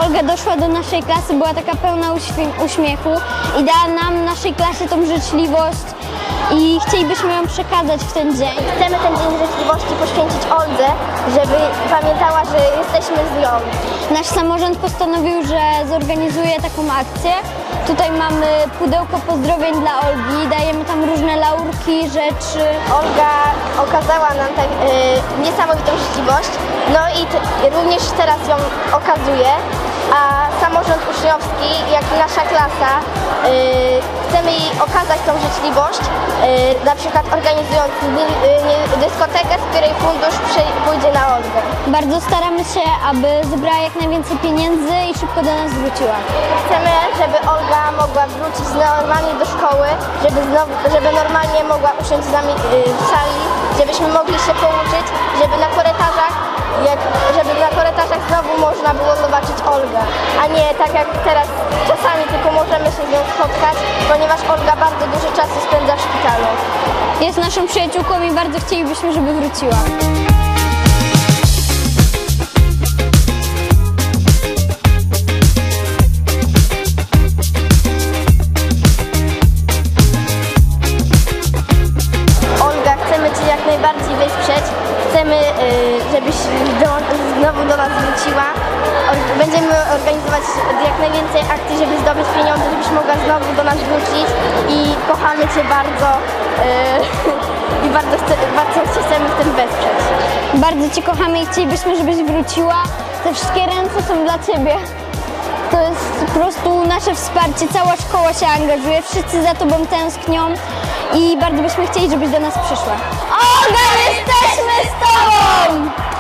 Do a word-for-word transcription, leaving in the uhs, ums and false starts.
Olga doszła do naszej klasy, była taka pełna uśmiechu i dała nam, naszej klasie, tą życzliwość i chcielibyśmy ją przekazać w ten dzień. Chcemy ten Dzień Życzliwości poświęcić Oldze, żeby pamiętała, że jesteśmy z nią. Nasz samorząd postanowił, że zorganizuje taką akcję. Tutaj mamy pudełko pozdrowień dla Olgi, dajemy tam różne laurki, rzeczy. Olga okazała nam tak, y, niesamowitą życzliwość, no i również teraz ją okazuje, a samorząd uczniowski, jak i nasza klasa, y, chcemy jej okazać tą życzliwość, y, na przykład organizując y, y, dyskotekę, z której fundusz pójdzie na Olgę. Bardzo staramy się, aby zebrała jak najwięcej pieniędzy i szybko do nas wróciła. Chcemy, żeby Olga mogła wrócić normalnie do szkoły, żeby, znowu, żeby normalnie mogła usiąść z nami y, w sali, żebyśmy mogli się pouczyć, żeby na korytarzach, jak, żeby na korytarzach znowu można było zobaczyć Olgę, a nie tak jak teraz czasami tylko możemy się z nią spotkać, ponieważ Olga bardzo dużo czasu spędza w szpitalu. Jest naszą przyjaciółką i bardzo chcielibyśmy, żeby wróciła. Jak najbardziej wesprzeć. Chcemy, żebyś znowu do nas wróciła. Będziemy organizować jak najwięcej akcji, żeby zdobyć pieniądze, żebyś mogła znowu do nas wrócić i kochamy Cię bardzo i bardzo, chce, bardzo Cię chcemy w tym wesprzeć. Bardzo Cię kochamy i chcielibyśmy, żebyś wróciła. Te wszystkie ręce są dla Ciebie. To jest po prostu nasze wsparcie, cała szkoła się angażuje, wszyscy za Tobą tęsknią i bardzo byśmy chcieli, żebyś do nas przyszła. Olga, jesteśmy z Tobą!